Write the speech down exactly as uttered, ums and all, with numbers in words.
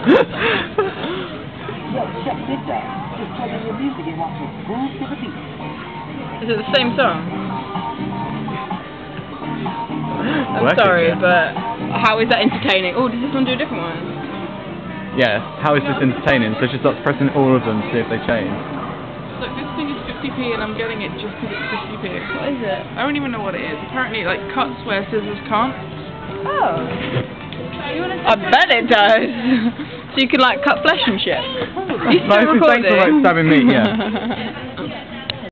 check this out. Just plug in your music and watch it groove to the beat. Is it the same song? I'm Working, sorry, yeah. but how is that entertaining? Oh, does this one do a different one? Yeah, how is this entertaining? So she starts pressing all of them to see if they change. Look, this thing is fifty p and I'm getting it just because it's fifty p. What is it? I don't even know what it is. Apparently it like cuts where scissors can't. Oh. I bet it does. So you can like cut flesh and shit. You still No, it's recording? thanks for like stabbing meat, yeah.